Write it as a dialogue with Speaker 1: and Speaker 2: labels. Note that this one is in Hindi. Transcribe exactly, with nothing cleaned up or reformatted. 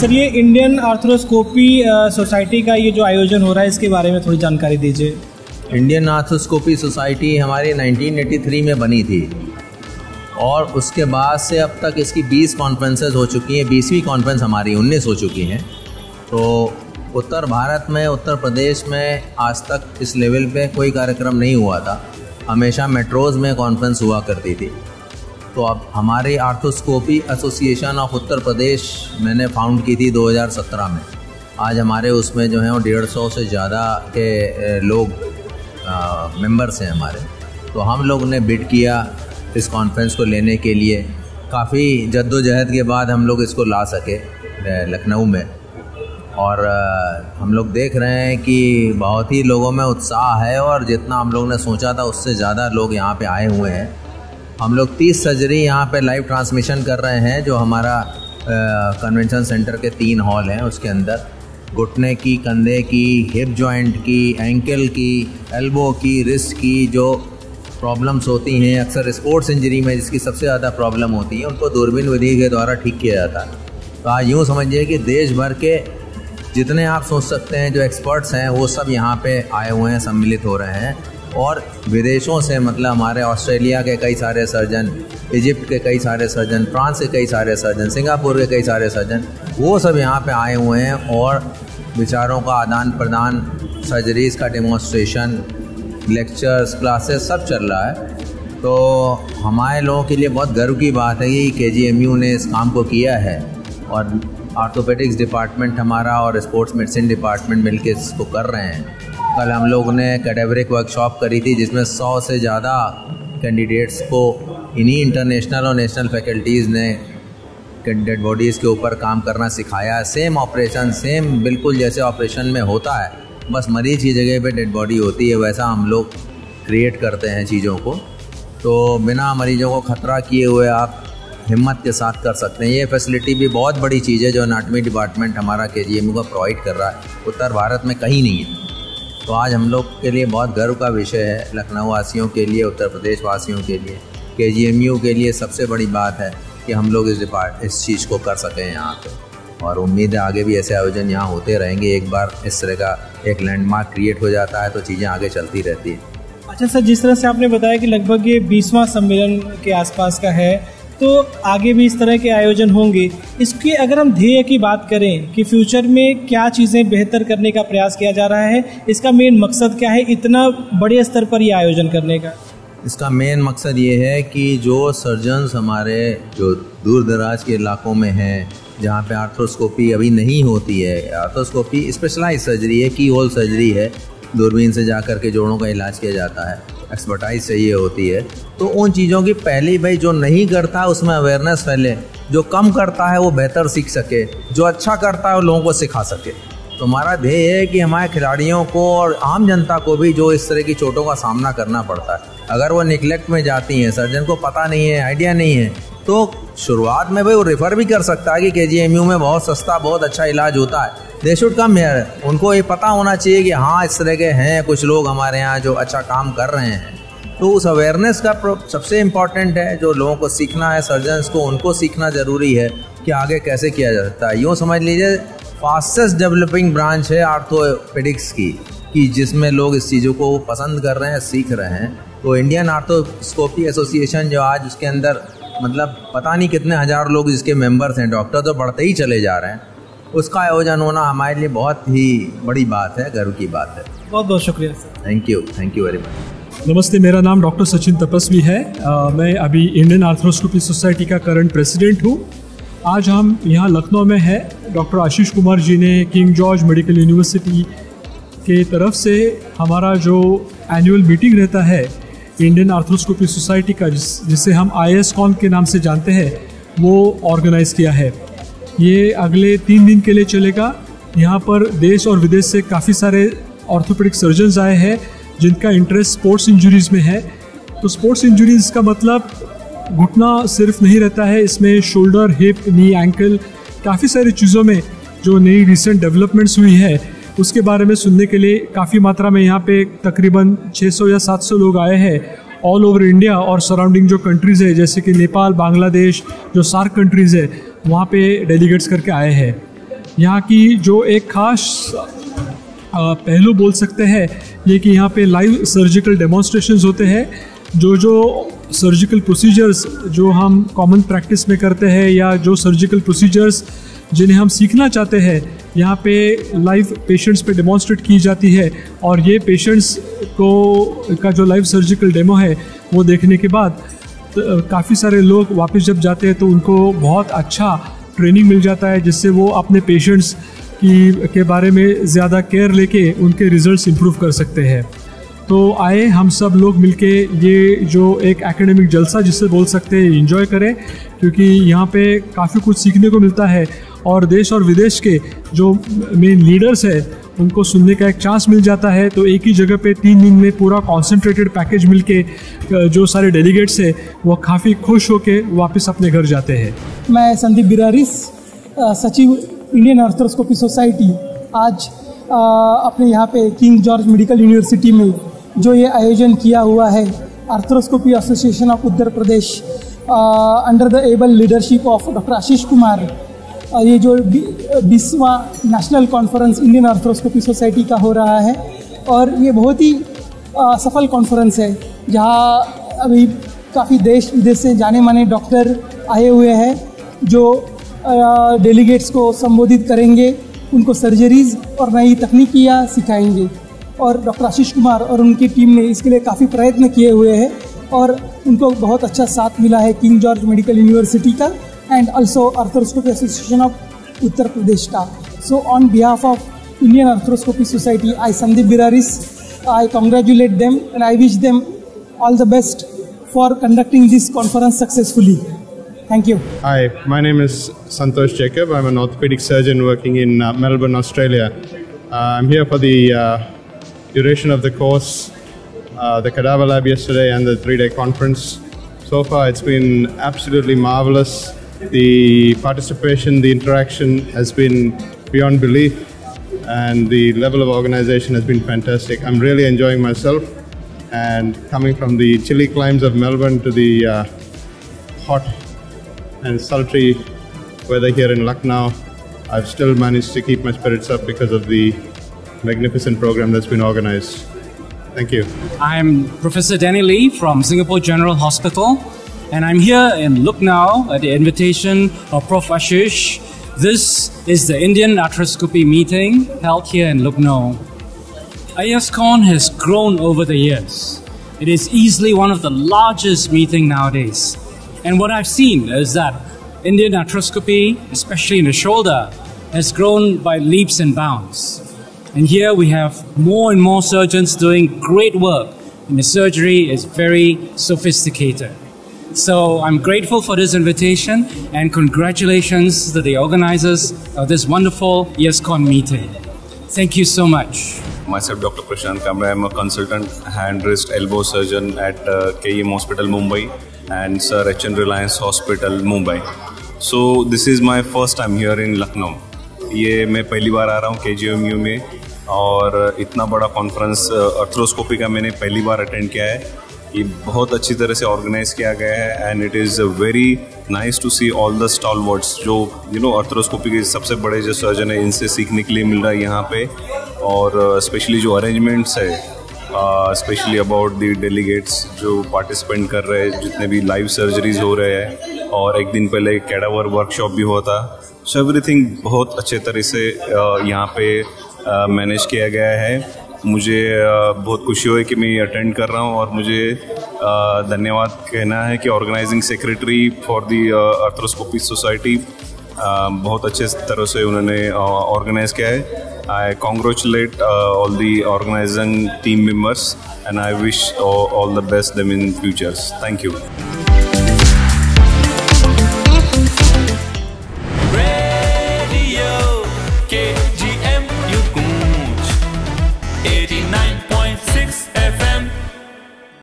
Speaker 1: सर ये इंडियन आर्थ्रोस्कोपी सोसाइटी का ये जो आयोजन हो रहा है इसके बारे में थोड़ी जानकारी दीजिए।
Speaker 2: इंडियन आर्थ्रोस्कोपी सोसाइटी हमारी नाइनटीन एटी थ्री में बनी थी और उसके बाद से अब तक इसकी बीस कॉन्फ्रेंसेस हो चुकी हैं। बीसवीं कॉन्फ्रेंस हमारी उन्नीस हो चुकी हैं। तो उत्तर भारत में, उत्तर प्रदेश में आज तक इस लेवल पे कोई कार्यक्रम नहीं हुआ था। हमेशा मेट्रोज़ में कॉन्फ्रेंस हुआ करती थी। तो अब हमारी arthroscopy association of Uttar Pradesh मैंने फाउंड की थी दो हज़ार सत्रह में। आज हमारे उसमें जो हैं वो डेढ़ सौ से ज़्यादा के लोग मेंबर्स हैं हमारे। तो हम लोग ने बिड किया इस कॉन्फ्रेंस को लेने के लिए। काफ़ी जद्दोजहद के बाद हम लोग इसको ला सके लखनऊ में। और हम लोग देख रहे हैं कि बहुत ही लोगों में उत्साह है और जितना हम लोग ने सोचा था उससे ज़्यादा लोग यहाँ पे आए हुए हैं। हम लोग तीस सर्जरी यहाँ पे लाइव ट्रांसमिशन कर रहे हैं, जो हमारा कन्वेंशन सेंटर के तीन हॉल हैं उसके अंदर। घुटने की, कंधे की, हिप जॉइंट की, एंकल की, एल्बो की, रिस्ट की जो प्रॉब्लम्स होती हैं अक्सर स्पोर्ट्स इंजरी में, जिसकी सबसे ज़्यादा प्रॉब्लम होती है, उनको दूरबीन विधि के द्वारा ठीक किया जाता है। तो आज यूँ समझिए कि देश भर के जितने आप सोच सकते हैं जो एक्सपर्ट्स हैं वो सब यहाँ पे आए हुए हैं, सम्मिलित हो रहे हैं। और विदेशों से, मतलब हमारे ऑस्ट्रेलिया के कई सारे सर्जन, इजिप्ट के कई सारे सर्जन, फ्रांस के कई सारे सर्जन, सिंगापुर के कई सारे सर्जन, वो सब यहाँ पे आए हुए हैं और विचारों का आदान प्रदान, सर्जरीज़ का डेमोन्स्ट्रेशन, लेक्चर्स, क्लासेस सब चल रहा है। तो हमारे लोगों के लिए बहुत गर्व की बात है कि के जी एम यू ने इस काम को किया है और आर्थोपेडिक्स डिपार्टमेंट हमारा और स्पोर्ट्स मेडिसिन डिपार्टमेंट मिलकर इसको कर रहे हैं। कल हम लोग ने कैडेवरिक वर्कशॉप करी थी जिसमें सौ से ज़्यादा कैंडिडेट्स को इन्हीं इंटरनेशनल और नेशनल फैकल्टीज़ ने डेड बॉडीज़ के ऊपर काम करना सिखाया। सेम ऑपरेशन, सेम बिल्कुल जैसे ऑपरेशन में होता है, बस मरीज की जगह पे डेड बॉडी होती है, वैसा हम लोग क्रिएट करते हैं चीज़ों को। तो बिना मरीजों को ख़तरा किए हुए आप हिम्मत के साथ कर सकते हैं। ये फैसिलिटी भी बहुत बड़ी चीज़ है जो एनाटॉमी डिपार्टमेंट हमारा के जी एम यू का प्रोवाइड कर रहा है, उत्तर भारत में कहीं नहीं है। तो आज हम लोग के लिए बहुत गर्व का विषय है, लखनऊ वासियों के लिए, उत्तर प्रदेश वासियों के लिए, के जी एम यू के लिए सबसे बड़ी बात है कि हम लोग इस डिपार्ट इस चीज़ को कर सकें यहाँ पे। और उम्मीद है आगे भी ऐसे आयोजन यहाँ होते रहेंगे। एक बार इस तरह का एक लैंडमार्क क्रिएट हो जाता है तो चीज़ें आगे चलती रहती हैं।
Speaker 1: अच्छा सर, जिस तरह से आपने बताया कि लगभग ये बीसवां सम्मेलन के आसपास का है, तो आगे भी इस तरह के आयोजन होंगे। इसकी अगर हम ध्येय की बात करें कि फ्यूचर में क्या चीज़ें बेहतर करने का प्रयास किया जा रहा है, इसका मेन मकसद क्या है इतना बड़े स्तर पर ये आयोजन करने का?
Speaker 2: इसका मेन मकसद ये है कि जो सर्जन्स हमारे जो दूर दराज के इलाकों में हैं, जहाँ पे आर्थ्रोस्कोपी अभी नहीं होती है, आर्थ्रोस्कोपी स्पेशलाइज सर्जरी है, की होल सर्जरी है, दूरबीन से जाकर के जोड़ों का इलाज किया जाता है, एक्सपर्टाइज चाहिए होती है। तो उन चीज़ों की पहले भाई जो नहीं करता उसमें अवेयरनेस फैले, जो कम करता है वो बेहतर सीख सके, जो अच्छा करता है वो लोगों को सिखा सके। तो हमारा ध्येय है कि हमारे खिलाड़ियों को और आम जनता को भी जो इस तरह की चोटों का सामना करना पड़ता है, अगर वो निगलेक्ट में जाती हैं, सर्जन को पता नहीं है, आइडिया नहीं है, तो शुरुआत में भाई वो रेफ़र भी कर सकता है कि के जी एम यू में बहुत सस्ता, बहुत अच्छा इलाज होता है। They should come here. उनको ये पता होना चाहिए कि हाँ इस तरह के हैं कुछ लोग हमारे यहाँ जो अच्छा काम कर रहे हैं। तो उस अवेयरनेस का सबसे इम्पॉर्टेंट है, जो लोगों को सीखना है, सर्जन्स को उनको सीखना ज़रूरी है कि आगे कैसे किया जा सकता है। यूँ समझ लीजिए फास्टेस्ट डेवलपिंग ब्रांच है आर्थोपेडिक्स की, कि जिसमें लोग इस चीज़ों को पसंद कर रहे हैं, सीख रहे हैं। तो इंडियन आर्थ्रोस्कोपी एसोसिएशन जो आज उसके अंदर मतलब पता नहीं कितने हज़ार लोग जिसके मेंबर्स हैं, डॉक्टर तो बढ़ते ही चले जा रहे हैं, उसका आयोजन होना हमारे लिए बहुत ही बड़ी बात है, गर्व की बात है।
Speaker 1: बहुत बहुत शुक्रिया sir.
Speaker 2: Thank you, thank you very much.
Speaker 3: नमस्ते, मेरा नाम डॉक्टर सचिन तपस्वी है। आ, मैं अभी इंडियन आर्थ्रोस्कोपी सोसाइटी का करंट प्रेसिडेंट हूँ। आज हम यहाँ लखनऊ में है। डॉक्टर आशीष कुमार जी ने किंग जॉर्ज मेडिकल यूनिवर्सिटी के तरफ से हमारा जो एनुअल मीटिंग रहता है इंडियन आर्थ्रोस्कोपी सोसाइटी का, जिस जिसे हम आई एस कॉन के नाम से जानते हैं, वो ऑर्गेनाइज़ किया है। ये अगले तीन दिन के लिए चलेगा। यहाँ पर देश और विदेश से काफ़ी सारे ऑर्थोपेडिक सर्जन्स आए हैं जिनका इंटरेस्ट स्पोर्ट्स इंजरीज़ में है। तो स्पोर्ट्स इंजरीज़ का मतलब घुटना सिर्फ नहीं रहता है, इसमें शोल्डर, हिप, नी, एंकल, काफ़ी सारी चीज़ों में जो नई रिसेंट डेवलपमेंट्स हुई है उसके बारे में सुनने के लिए काफ़ी मात्रा में यहाँ पे तकरीबन छह सौ या सात सौ लोग आए हैं ऑल ओवर इंडिया और सराउंडिंग जो कंट्रीज़ है जैसे कि नेपाल, बांग्लादेश, जो सार्क कंट्रीज़ है, वहाँ पे डेलीगेट्स करके आए हैं। यहाँ की जो एक खास पहलू बोल सकते हैं ये कि यहाँ पे लाइव सर्जिकल डेमोन्स्ट्रेशंस होते हैं। जो जो सर्जिकल प्रोसीजर्स जो हम कॉमन प्रैक्टिस में करते हैं या जो सर्जिकल प्रोसीजर्स जिन्हें हम सीखना चाहते हैं, यहाँ पे लाइव पेशेंट्स पे डेमोन्स्ट्रेट की जाती है। और ये पेशेंट्स को का जो लाइव सर्जिकल डेमो है वो देखने के बाद काफ़ी सारे लोग वापस जब जाते हैं तो उनको बहुत अच्छा ट्रेनिंग मिल जाता है, जिससे वो अपने पेशेंट्स की के बारे में ज़्यादा केयर लेके उनके रिजल्ट्स इम्प्रूव कर सकते हैं। तो आए हम सब लोग मिलके ये जो एक एकेडमिक जलसा जिससे बोल सकते हैं एंजॉय करें, क्योंकि यहाँ पे काफ़ी कुछ सीखने को मिलता है और देश और विदेश के जो मेन लीडर्स हैं उनको सुनने का एक चांस मिल जाता है। तो एक ही जगह पे तीन दिन में पूरा कॉन्सेंट्रेटेड पैकेज मिलके जो सारे डेलीगेट्स हैं वो काफ़ी खुश होके वापस अपने घर जाते हैं।
Speaker 1: मैं संदीप बिरारिस, सचिव इंडियन आर्थ्रोस्कोपी सोसाइटी, आज आ, अपने यहाँ पे किंग जॉर्ज मेडिकल यूनिवर्सिटी में जो ये आयोजन किया हुआ है arthroscopy association of Uttar Pradesh under the able leadership of doctor Ashish Kumar, आ, ये जो बीसवां national conference Indian arthroscopy society का हो रहा है। और ये बहुत ही आ, सफल कॉन्फ्रेंस है जहाँ अभी काफ़ी देश विदेश से जाने माने डॉक्टर आए हुए हैं जो डेलीगेट्स को संबोधित करेंगे, उनको सर्जरीज और नई तकनीकियाँ सिखाएंगे। और डॉक्टर आशीष कुमार और उनकी टीम ने इसके लिए काफ़ी प्रयत्न किए हुए हैं और उनको बहुत अच्छा साथ मिला है किंग जॉर्ज मेडिकल यूनिवर्सिटी का and also arthroscopy association of Uttar Pradesh का। So on behalf of Indian arthroscopy society, I Sandeep Biraris, I congratulate them and I wish them all the best for conducting this conference successfully. Thank you.
Speaker 4: Hi, my name is Santosh Jacob. I'm an orthopedic surgeon working in uh, Melbourne, Australia. Uh, I'm here for the uh, duration of the course, uh, the cadaver lab yesterday and the three-day conference. So far it's been absolutely marvelous. The participation, the interaction has been beyond belief and the level of organization has been fantastic. I'm really enjoying myself. And coming from the chilly climes of Melbourne to the uh, hot and sultry weather here in Lucknow, I've still managed to keep my spirits up because of the magnificent program that's been organized. Thank you.
Speaker 5: I'm Professor Danny Lee from Singapore General Hospital, and I'm here in Lucknow at the invitation of Professor Ashish. This is the Indian Arthroscopy meeting held here in Lucknow. IASCON has grown over the years. It is easily one of the largest meetings nowadays. And what I've seen is that Indian arthroscopy, especially in the shoulder, has grown by leaps and bounds. And here we have more and more surgeons doing great work, and the surgery is very sophisticated. So I'm grateful for this invitation and congratulations to the organizers of this wonderful IASCON meeting. Thank you so much.
Speaker 6: Myself, Doctor Prashant Kamble. I'm a consultant hand, wrist, elbow surgeon at uh, K E M Hospital, Mumbai, and Sir H N Reliance Hospital, Mumbai. So this is my first time here in Lucknow. ये मैं पहली बार आ रहा हूँ K G M U में, और इतना बड़ा कॉन्फ्रेंस आर्थ्रोस्कोपी का मैंने पहली बार अटेंड किया है। ये बहुत अच्छी तरह से ऑर्गेनाइज किया गया है and it is very nice to see all the stalwarts जो यू नो आर्थ्रोस्कोपी के सबसे बड़े जो सर्जन है, इनसे सीखने के लिए मिल रहा है यहाँ पे। और स्पेशली uh, जो अरेंजमेंट्स है, स्पेशली अबाउट द डेलीगेट्स जो पार्टिसिपेंट कर रहे हैं, जितने भी लाइव सर्जरीज हो रहे हैं, और एक दिन पहले कैडावर वर्कशॉप भी हुआ था। सो एवरीथिंग बहुत अच्छे तरह से uh, यहाँ पे मैनेज uh, किया गया है। मुझे बहुत खुशी हुई कि मैं ये अटेंड कर रहा हूँ, और मुझे धन्यवाद कहना है कि organising secretary for the arthroscopy society बहुत अच्छे तरह से उन्होंने ऑर्गेनाइज किया है। I congratulate all the organising team members and I wish all the best them in futures. Thank you.